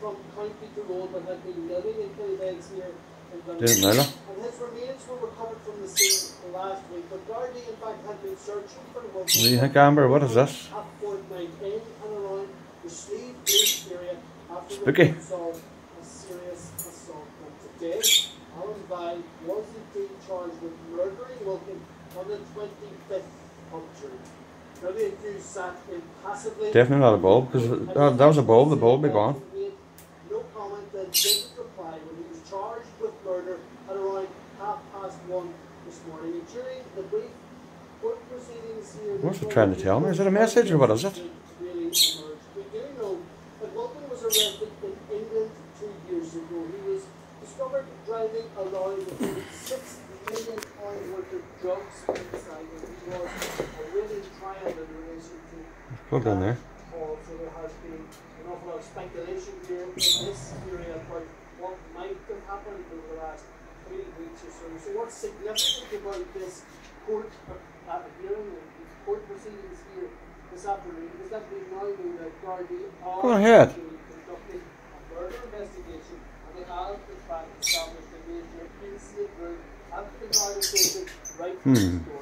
from County to Road but had been living in Killybegs here in Dundee. Didn't know. And his remains were recovered from the scene last week. But Gardaí, in fact, had been searching for him. What do you think, Amber? What is this? A fortnight in and around the Slieve Gate area after Spooky. the result a serious assault. And today, Alan Vai was indeed charged with murdering Wilkin on the 25th of June. Now the accused sat impassively. Definitely not a bulb, because that was a bulb, the bulb would be gone. No comment, then didn't reply when he was charged with murder at around 1:30 this morning. And during the brief court proceedings here, What's he trying to tell me? Is it a message or what is it? Really emerged. We do know that Wilkin was arrested in England 2 years ago. He was discovered driving a lorry with £6 million worth of drugs inside, and he was awaiting trial in relation to Plug in there. So there has been an awful lot of speculation here in this area about what might have happened over the last 3 weeks or so. So what's significant about this court hearing and these court proceedings here this afternoon is that we now know that Gardaí Go ahead. are conducting a murder investigation, and they have in fact established a major incident room at the Garda station right next door.